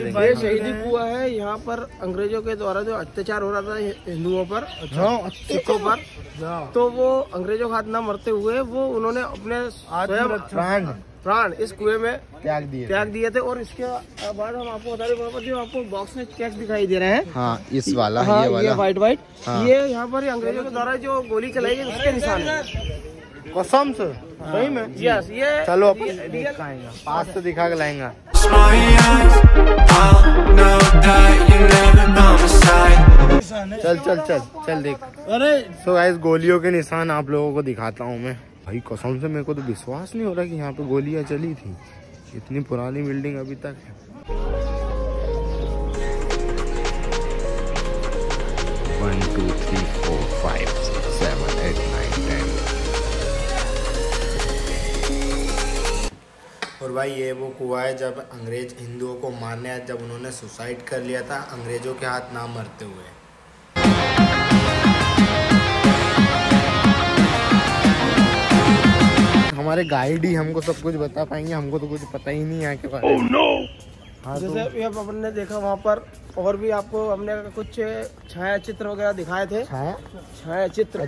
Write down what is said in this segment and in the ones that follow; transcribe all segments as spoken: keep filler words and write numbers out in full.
देंगे। ये शहीदी कुआं है, यहाँ पर अंग्रेजों के द्वारा जो अत्याचार हो रहा था हिंदुओं पर, सिखों पर, तो वो अंग्रेजों के हाथ न मरते हुए वो उन्होंने अपने प्राण प्राण इस कुएं में त्याग दिए त्याग दिए थे। और इसके बाद हम आपको बता रहे हैं, आपको बॉक्स में चेक दिखाई दे रहे हैं। हाँ, इस वाला हाँ, ये वाला व्हाइट व्हाइट हाँ। ये यहाँ पर अंग्रेजों के द्वारा जो गोली चलाई है उसके निशान है। कसम से सही में यस ये चलो पास से दिखा के लाएंगे। चल चल चल चल देख। अरे सो गाइस गोलियों के निशान आप लोगों को दिखाता हूँ मैं। भाई कसम से मेरे को तो विश्वास नहीं हो रहा कि यहाँ पे गोलियां चली थी। इतनी पुरानी बिल्डिंग अभी तक है। One two three four five six seven eight nine ten. और भाई ये वो कुआं है जब अंग्रेज हिंदुओं को मारने आए, जब उन्होंने सुसाइड कर लिया था अंग्रेजों के हाथ ना मरते हुए। हमारे गाइड ही हमको सब कुछ बता पाएंगे, हमको तो कुछ पता ही नहीं है के बारे में। oh, no! हाँ, जैसे तो... अब अपन ने देखा वहाँ पर और भी आपको हमने कुछ छाया चित्र वगैरह दिखाए थे। छाया छाया चित्र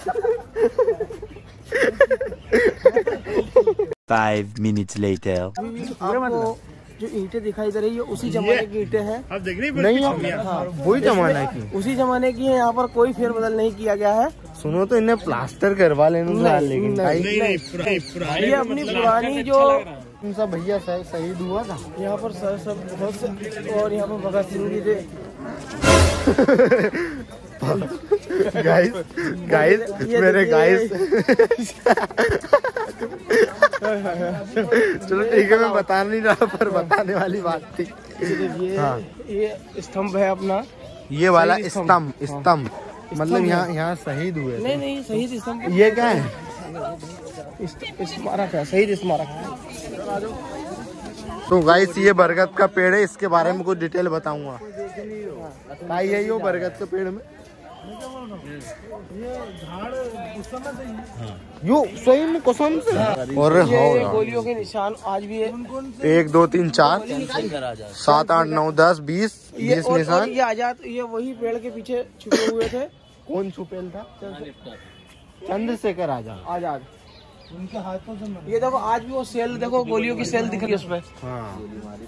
Five minutes later. आपको जो ईंटें दिखाई दे रही है उसी जमाने की ईंटें हैं। आप देख रही नहीं हाँ, वही जमाने की उसी जमाने की है। यहाँ पर कोई फेरबदल नहीं किया गया है। सुनो तो इन्हें प्लास्टर करवा लेना, लेकिन नहीं, नहीं, नहीं, नहीं, ये अपनी पुरानी जो उनका भैया शहीद हुआ था यहाँ पर सर सब बहुत से, और यहाँ पर भगत सिंह जी थे। गाइस गाइस मेरे गाइस चलो ठीक है, मैं बता नहीं रहा पर बताने वाली बात थी। ये हाँ। ये स्तंभ है अपना, ये वाला स्तंभ स्तंभ मतलब यहाँ यहाँ शहीद हुए। नहीं नहीं शहीद स्तंभ ये क्या है? स्मारक है, शहीद स्मारक है। तो गाइस ये बरगद का पेड़ है, इसके बारे में कुछ डिटेल बताऊंगा। भाई यही हो बरगद के पेड़ में ये झाड़ उस समय से यो सही में कसम से। और ये गोलियों के निशान आज भी है। एक दो तीन चार सात आठ नौ दस बीस बीस निशान। ये आजाद ये वही पेड़ के पीछे छुपे हुए थे। कौन छुपेल था? चंद्रशेखर आजाद आजाद उनके हाथों से। ये देखो आज भी वो सेल देखो, गोलियों की सेल दिख रही है उसमें। हाँ।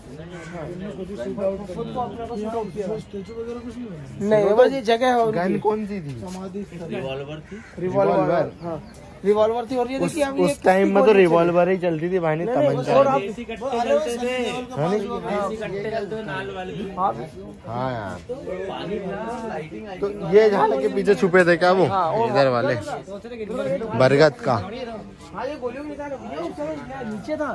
नहीं बस ये जगह है। गन कौन सी थी? रिवॉल्वर थी। रिवॉल्वर हाँ रिवॉल्वर थी। और ये देखिए उस, उस टाइम में तो रिवॉल्वर ही चलती थी भाई, ने तमंचा। हाँ यार तो ये झाड़ के पीछे छुपे थे क्या वो इधर वाले बरगद का? हाँ ये गोलियों में नीचे था।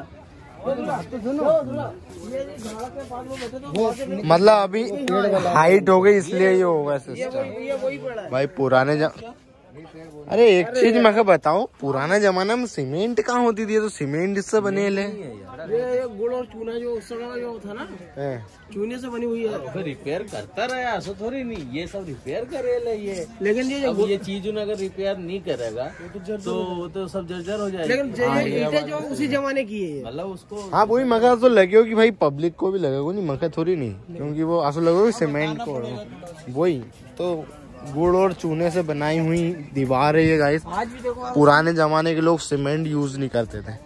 मतलब अभी हाइट हो गई इसलिए ये होगा सिस्टम। भाई पुराने जम... अरे एक चीज मैं बताओ, पुराने जमाने में सीमेंट कहाँ होती थी? तो सीमेंट इससे बने ले। ये गुड़ और चूना जो सड़ा जो था ना, चूने से बनी हुई है। तो रिपेयर करता रहा, ऐसा थोड़ी नहीं ये सब रिपेयर करे ले ये। लेकिन ये अब ये चीज अगर रिपेयर नहीं करेगा तो वो तो सब जर्जर हो जाएगा। लेकिन ईंटें जो उसी जमाने की है, मतलब उसको हाँ वही मगर तो लगे हो कि भाई पब्लिक को भी लगेगा नहीं, मगर थोड़ी नहीं, क्योंकि वो आंसू लगेगा सीमेंट को। वही तो गुड़ और चूने से बनाई हुई दीवार है ये गाइस। पुराने जमाने के लोग सीमेंट यूज नहीं करते थे।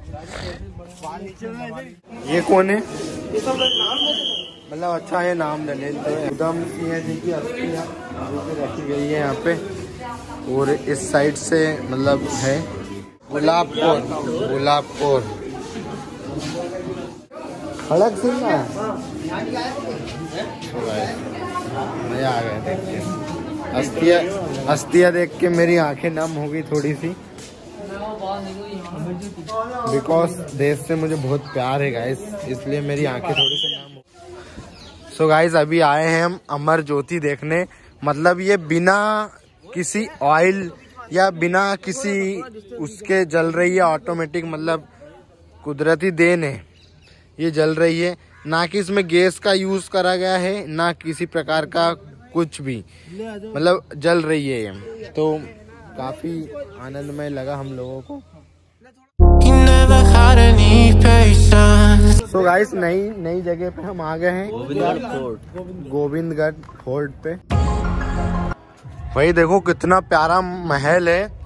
ये कौन है? मतलब अच्छा है नाम डले तो उधम सिंह जी की अस्थियां रखी गई है यहाँ पे। और इस साइड से मतलब है गुलाबपुर गुलाबपुर खड़क सिंह है। मजा आ गया देख के। अस्थिया अस्थिया देख के मेरी आंखें नम हो गई थोड़ी सी, बिकॉज देश से मुझे बहुत प्यार है गाइस, इसलिए मेरी आंखें थोड़ी सी नम हो। सो गाइस अभी आए हैं हम अमर ज्योति देखने। मतलब ये बिना किसी ऑयल या बिना किसी उसके जल रही है, ऑटोमेटिक मतलब कुदरती देन है ये जल रही है। ना कि इसमें गैस का यूज करा गया है, ना किसी प्रकार का कुछ भी, मतलब जल रही है ये। तो काफी आनंदमय लगा हम लोगों को। सो गाइस नई नई जगह पे हम आ गए हैं, गोविंदगढ़ फोर्ट पे। भाई देखो कितना प्यारा महल है